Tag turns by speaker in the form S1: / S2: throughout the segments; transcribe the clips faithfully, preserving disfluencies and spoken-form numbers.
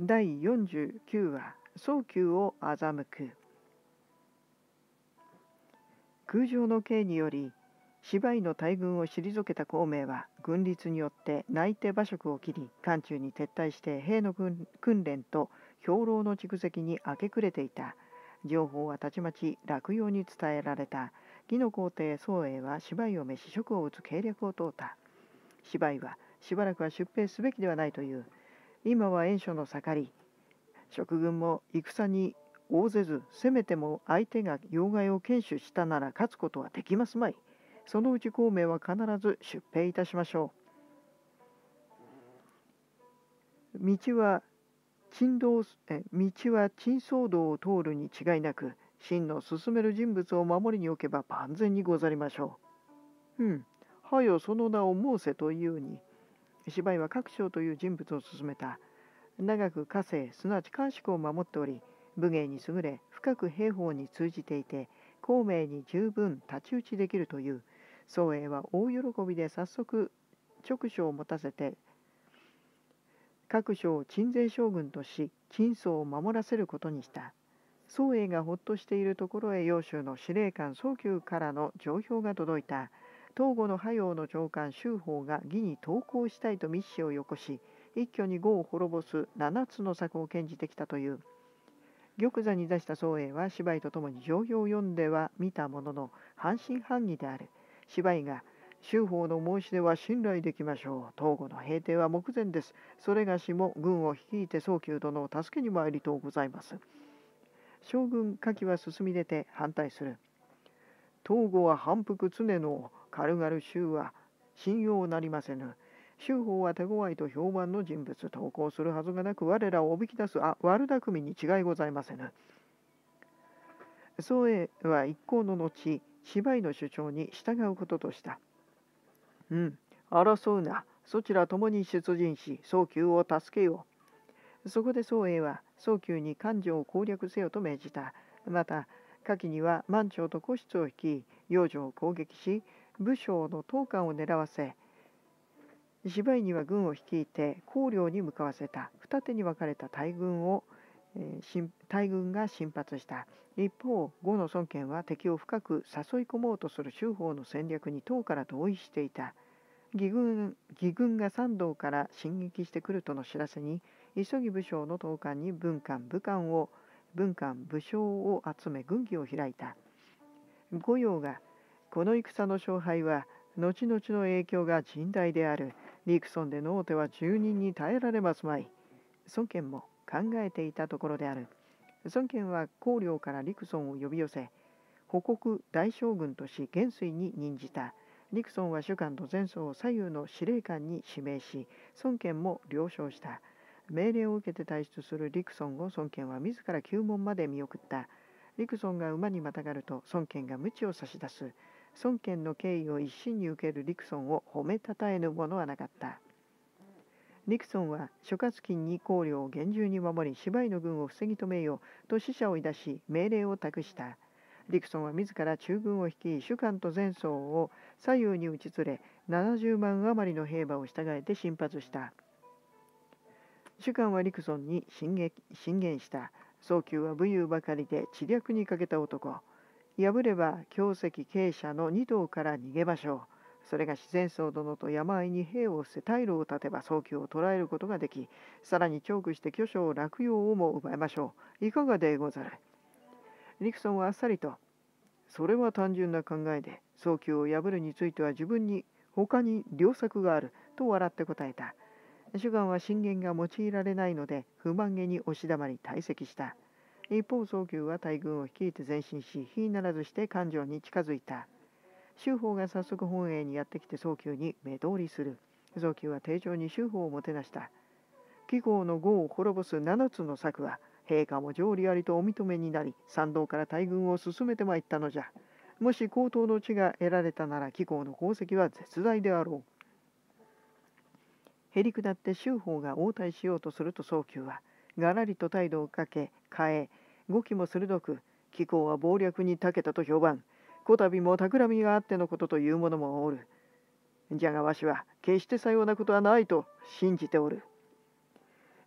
S1: だいよんじゅうきゅうわ、早急を欺く。空城の刑により芝居の大軍を退けた孔明は軍律によって内手馬謖を切り、漢中に撤退して兵の訓練と兵糧の蓄積に明け暮れていた。情報はたちまち洛陽に伝えられた。魏の皇帝宋英は芝居を召し職を打つ計略を問うた。芝居はしばらくは出兵すべきではないという。今は袁紹の盛り、蜀軍も戦に応ぜず、せめても相手が要害を堅守したなら勝つことはできますまい。そのうち孔明は必ず出兵いたしましょう。道は陳道え道は陳騒道を通るに違いなく、真の進める人物を守りに置けば万全にござりましょう。うん、はよその名を申せというに。芝居は各将という人物を進めた。長く家政すなわち官職を守っており、武芸に優れ深く兵法に通じていて、孔明に十分太刀打ちできるという。宋英は大喜びで早速直書を持たせて、各省を鎮西将軍とし、陳宋を守らせることにした。宋英がほっとしているところへ揚州の司令官早急からの上表が届いた。東郷の覇陽の長官周法が魏に投降したいと密使をよこし、一挙に呉を滅ぼす七つの策を講じてきたという。玉座に出した宋英は芝居とともに上表を読んでは見たものの半信半疑である。芝居が周法の申し出は信頼できましょう。東郷の平定は目前です。それがしも軍を率いて早急殿を助けに参りとうございます。将軍夏季は進み出て反対する。東郷は反復常の軽々衆は信用なりませぬ。周法は手強いと評判の人物、投降するはずがなく我らをおびき出すあ悪巧みに違いございませぬ。宋英は一行の後、芝居の主張に従うこととした。うん、争うな。そちら共に出陣し、早急を助けよう。そこで宋英は早急に漢城を攻略せよと命じた。また、夏季には満長と虎出を率い、養生を攻撃し、武将の統監を狙わせ、芝居には軍を率いて公領に向かわせた。二手に分かれた大軍を、えー、大軍が進発した。一方、呉の孫権は敵を深く誘い込もうとする周法の戦略に唐から同意していた。義軍義軍が山道から進撃してくるとの知らせに、急ぎ武将の統監に文官武官を文官武将を集め軍議を開いた。五葉がこの戦の勝敗は後々の影響が甚大である。陸孫での大手は住人に耐えられますまい。孫権も考えていたところである。孫権は公領から陸孫を呼び寄せ、補国大将軍とし元帥に任じた。陸孫は主官と前曹を左右の司令官に指名し、孫権も了承した。命令を受けて退出する陸孫を孫権は自ら宮門まで見送った。陸孫が馬にまたがると孫権が鞭を差し出す。孫権の敬意を一身に受ける陸孫を褒めたたえぬものはなかった。陸孫は諸葛金に公領を厳重に守り、芝居の軍を防ぎ止めようと使者を出し命令を託した。陸孫は自ら中軍を率い、主官と前曹を左右に打ち連れ、ななじゅうまん余りの兵馬を従えて進発した。主官は陸孫に進撃進言した。早急は武勇ばかりで知略に欠けた男。破れば強石傾斜の二道から逃げましょう。それが自然曹殿と山あいに兵を伏せ退路を立てば早急を捕らえることができ、さらにチョークして巨匠洛陽をも奪いましょう。いかがでござる。陸孫はあっさりと、それは単純な考えで、早急を破るについては自分に他に良策があると笑って答えた。主官は進言が用いられないので不満げに押し黙り退席した。一方、早急は大軍を率いて前進し、日ならずして漢城に近づいた。周法が早速本営にやってきて早急に目通りする。早急は丁重に周法をもてなした。貴公の呉を滅ぼす七つの策は、陛下も条理ありとお認めになり、山道から大軍を進めてまいったのじゃ。もし高等の地が得られたなら、貴公の功績は絶大であろう。へりくだって周法が応対しようとすると早急は、がらりと態度をかけ変え、語気も鋭く、貴公は謀略に長けたと評判。こたびも企みがあってのことという者もおる。じゃがわしは決してさようなことはないと信じておる。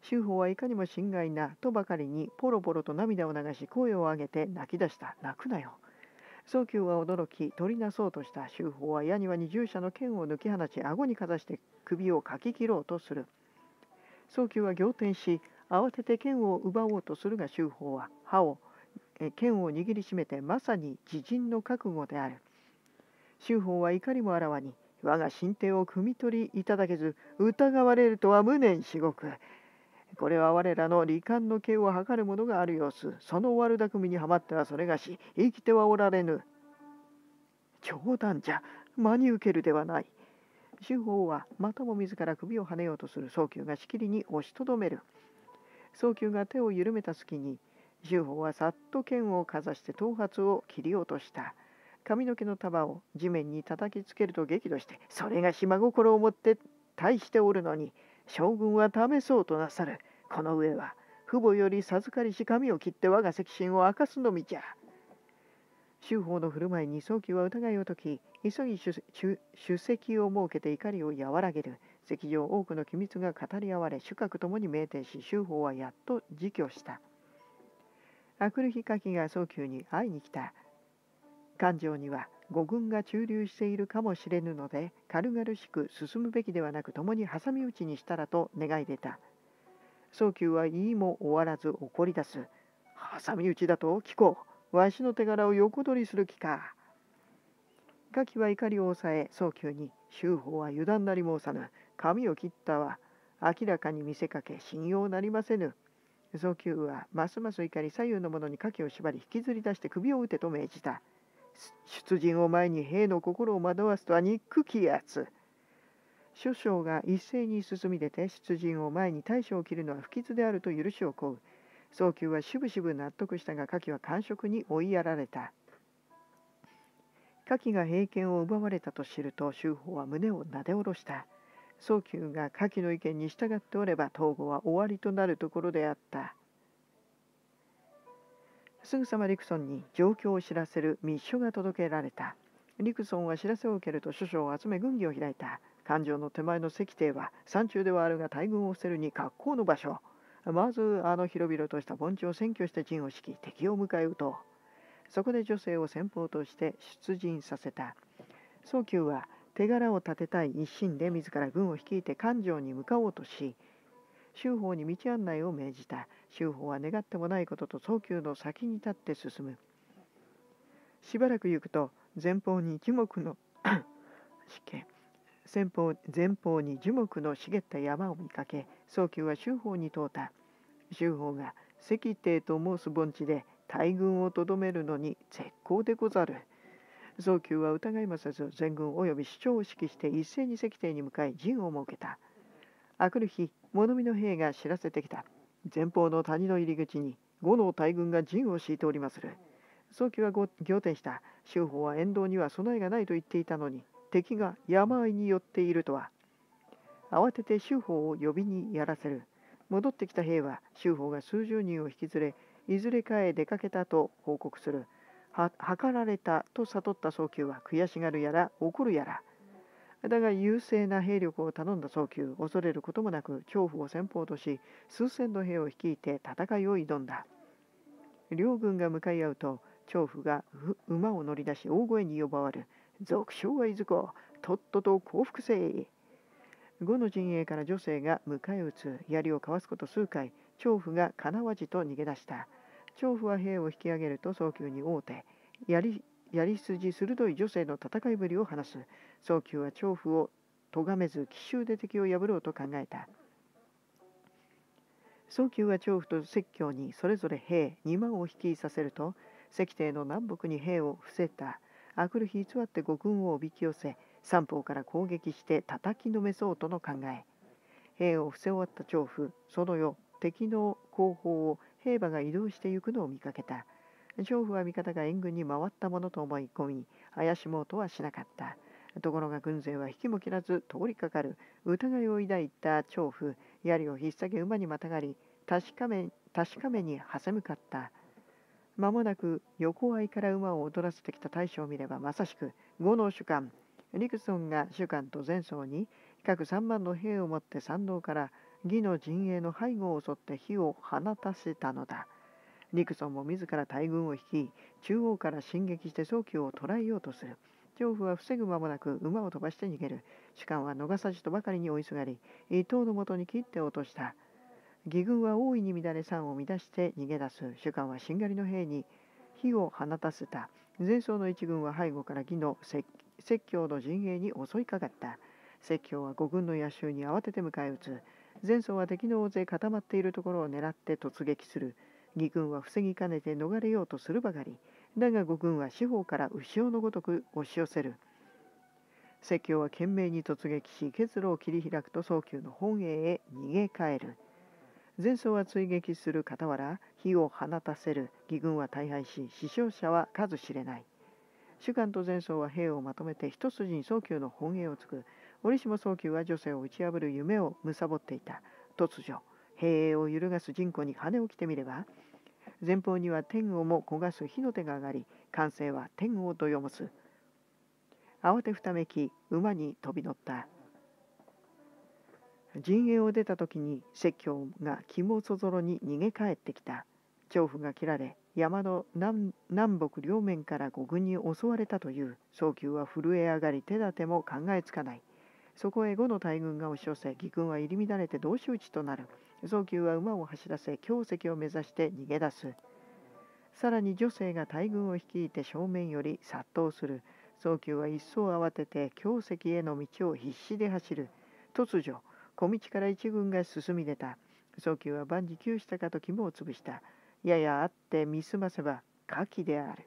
S1: 秋宝はいかにも心外なとばかりにポロポロと涙を流し声を上げて泣き出した。泣くなよ。宗久は驚き取りなそうとした。秋宝は矢庭に従者の剣を抜き放ち顎にかざして首をかき切ろうとする。宗久は仰天し慌てて剣を奪おうとするが秋宝は歯をえ剣を握りしめてまさに自陣の覚悟である。秋宝は怒りもあらわに我が進呈を汲み取りいただけず疑われるとは無念至極。これは我らの離間の刑を図るものがある様子。その悪巧みにはまってはそれがし生きてはおられぬ。冗談じゃ真に受けるではない。秋宝はまたも自ら首をはねようとする宗久がしきりに押しとどめる。宗久が手を緩めた隙に秋宝はさっと剣をかざして頭髪を切り落とした。髪の毛の束を地面に叩きつけると激怒して、それが島心を持って大しておるのに将軍は試そうとなさる。この上は父母より授かりし髪を切って我が責心を明かすのみじゃ。秋宝の振る舞いに宗久は疑いを解き、急ぎ主席を設けて怒りを和らげる。席上多くの機密が語り合われ、主客ともに酩酊し、秋宝はやっと自居した。あくる日夏季が宗久に会いに来た。勘定には五軍が駐留しているかもしれぬので、軽々しく進むべきではなく共に挟み撃ちにしたらと願い出た。宗久は言いも終わらず怒り出す。挟み撃ちだと聞こう。わしの手柄を横取りする気か。夏季は怒りを抑え宗久に、秋宝は油断なり申さぬ。髪を切ったは明らかに見せかけ信用なりませぬ。宗久はますます怒り左右の者に夏季を縛り引きずり出して首を打てと命じた。出陣を前に兵の心を惑わすとは憎きやつ。諸将が一斉に進み出て出陣を前に大将を切るのは不吉であると許しを請う。宗久はしぶしぶ納得したが夏季は官職に追いやられた。夏季が兵権を奪われたと知ると秋宝は胸をなで下ろした。宗久が夏季の意見に従っておれば東郷は終わりとなるところであった。すぐさまリクソンに状況を知らせる密書が届けられた。リクソンは知らせを受けると諸将を集め軍議を開いた。環状の手前の石庭は山中ではあるが大軍を伏せるに格好の場所。まずあの広々とした盆地を占拠して陣を敷き敵を迎え撃とう。そこで女性を先鋒として出陣させた。宗久は手柄を立てたい一心で自ら軍を率いて環状に向かおうとし、秋宝に道案内を命じた。秋宝は願ってもないことと宗久の先に立って進む。しばらく行くと前方に樹木の前方前方に樹木の茂った山を見かけ、宗久は秋宝に問うた。秋宝が石庭と申す盆地で大軍をとどめるのに絶好でござる。宗久は疑いもせず全軍及び首長を指揮して一斉に石庭に向かい陣を設けた。あくる日物見の兵が知らせてきた。前方の谷の入り口に五の大軍が陣を敷いておりまする。宗久は仰天した。秋宝は沿道には備えがないと言っていたのに敵が山あいに寄っているとは。慌てて秋宝を呼びにやらせる。戻ってきた兵は秋宝が数十人を引き連れいずれかへ出かけたと報告する。は計られたと悟った宗久は悔しがるやら怒るやら。だが優勢な兵力を頼んだ宗久、恐れることもなく長府を先鋒とし数千の兵を率いて戦いを挑んだ。両軍が向かい合うと長府が馬を乗り出し大声に呼ばわる。俗将はいずことっとと降伏せい。呉の陣営から女性が迎え撃つ。槍をかわすこと数回、長府がかなわじと逃げ出した。長府は兵を引き上げると宗久に会うて槍やり筋鋭い女性の戦いぶりを話す。宗久は長府を咎めず奇襲で敵を破ろうと考えた。宗久は長府と摂教にそれぞれ兵にまんを率いさせると、石庭の南北に兵を伏せた。あくる日偽って五軍をおびき寄せ三方から攻撃して叩きのめそうとの考え。兵を伏せ終わった長府、その夜敵の後方を兵馬が移動してゆくのを見かけた。長府は味方が援軍に回ったものと思い込み怪しもうとはしなかった。ところが軍勢は引きも切らず通りかかる。疑いを抱いた長府、槍を引っ提げ馬にまたがり確かめ確かめに挟み向かった。間もなく横合いから馬を踊らせてきた大将を見ればまさしく呉の主官リクソンが主官と前奏に各さんまんの兵を持って山道から義の陣営の背後を襲って火を放たせたのだ。ニクソンも自ら大軍を率い、中央から進撃して早急を捕らえようとする。張夫は防ぐ間もなく馬を飛ばして逃げる。主官は逃さじとばかりに追いすがり、伊藤のもとに切って落とした。義軍は大いに乱れ山を乱して逃げ出す。主官はしんがりの兵に火を放たせた。前奏の一軍は背後から義の説教の陣営に襲いかかった。説教は五軍の野衆に慌てて迎え撃つ。前奏は敵の大勢固まっているところを狙って突撃する。義軍は防ぎかねて逃れようとするばかり。だが五軍は四方から牛尾のごとく押し寄せる。説教は懸命に突撃し、結露を切り開くと早急の本営へ逃げ帰る。前奏は追撃する傍ら、火を放たせる。義軍は大敗し、死傷者は数知れない。主官と前奏は兵をまとめて一筋に早急の本営をつく。折しも早急は女性を打ち破る夢を貪っていた。突如、兵営を揺るがす陣鼓に羽を着てみれば、前方には天をも焦がす火の手が上がり、歓声は天をどよもす。慌てふためき、馬に飛び乗った。陣営を出た時に説教が肝そぞろに逃げ帰ってきた。張夫が切られ、山の 南, 南北両面から五軍に襲われたという。早急は震え上がり、手立ても考えつかない。そこへ呉の大軍が押し寄せ、義軍は入り乱れて同士討ちとなる。早急は馬を走らせ、強石を目指して逃げ出す。さらに女性が大軍を率いて正面より殺到する。早急は一層慌てて強石への道を必死で走る。突如、小道から一軍が進み出た。早急は万事休したかと肝を潰した。ややあって見すませば火器である。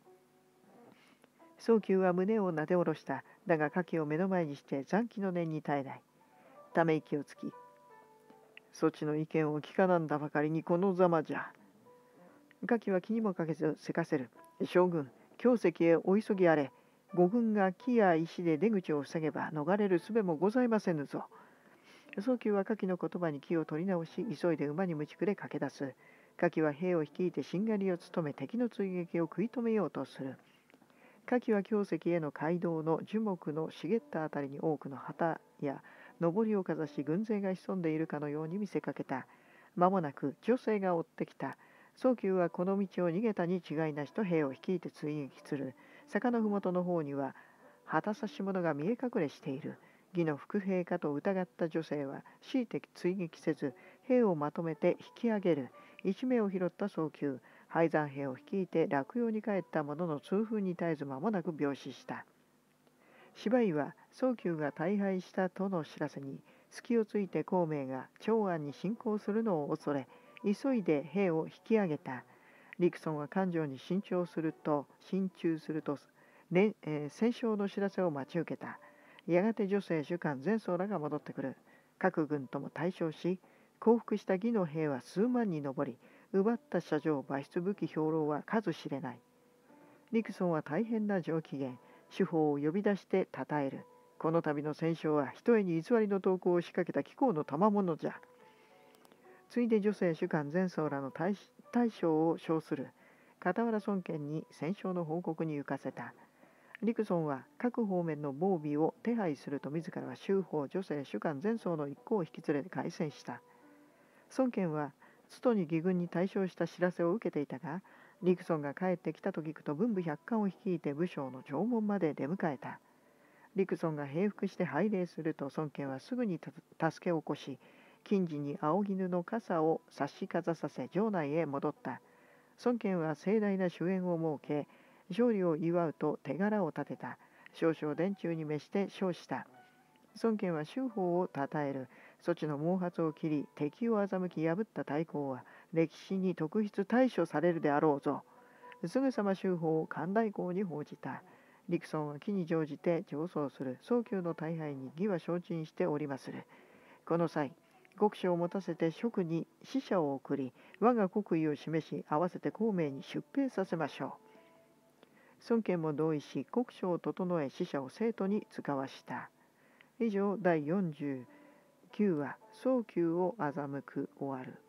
S1: 早急は胸をなで下ろした。だが火器を目の前にして残機の念に耐えない。ため息をつき、そちの意見を聞かなんだばかりにこのざまじゃ。火器は気にもかけずせかせる。将軍、強石へお急ぎあれ。五軍が木や石で出口を塞げば逃れる術もございませぬぞ。早急は火器の言葉に気を取り直し、急いで馬に鞭くれ駆け出す。火器は兵を率いてしんがりを務め、敵の追撃を食い止めようとする。火器は強石への街道の樹木の茂ったあたりに多くの旗や上りをかざし、軍勢が潜んでいるかのように見せかけた。間もなく女性が追ってきた。早急はこの道を逃げたに違いなしと兵を率いて追撃する。坂のふもとの方には旗差し物が見え隠れしている。義の伏兵かと疑った女性は強いて追撃せず、兵をまとめて引き上げる。一命を拾った早急、敗残兵を率いて洛陽に帰ったものの痛風に絶えず間もなく病死した。芝居は早急が大敗したとの知らせに、隙をついて孔明が長安に侵攻するのを恐れ、急いで兵を引き上げた。陸遜は漢城に進駐すると、進駐すると、ねえー、戦勝の知らせを待ち受けた。やがて女性主官前奏らが戻ってくる。各軍とも対照し、降伏した義の兵は数万に上り、奪った車上馬出武器兵糧は数知れない。陸遜は大変な上機嫌、主砲を呼び出して称える。この度の戦勝はひとえに偽りの投稿を仕掛けた貴公の賜物じゃ。ついで女性主官前奏らの大将を称する。傍ら孫権に戦勝の報告に行かせた。陸遜は各方面の防備を手配すると自らは州法女性主官前奏の一行を引き連れて凱旋した。孫権は津都に義軍に大勝した知らせを受けていたが、陸遜が帰ってきたと聞くと文武百官を率いて武将の城門まで出迎えた。陸遜が平服して拝礼すると孫権はすぐに助けを起こし、近時に青絹の傘を差しかざさせ城内へ戻った。孫権は盛大な酒宴を設け、勝利を祝うと手柄を立てた。少々殿中に召して称した。孫権は州法を称える。そちの毛髪を切り、敵を欺き破った大功は歴史に特筆対処されるであろうぞ。すぐさま州法を寛大公に報じた。陸遜は機に乗じて上奏する。早急の大敗に義は承知しておりまする。この際、国書を持たせて職に使者を送り、我が国威を示し、合わせて孔明に出兵させましょう。孫権も同意し、国書を整え使者を生徒に遣わした。以上だいよんじゅうきゅうわ、早急を欺く終わる。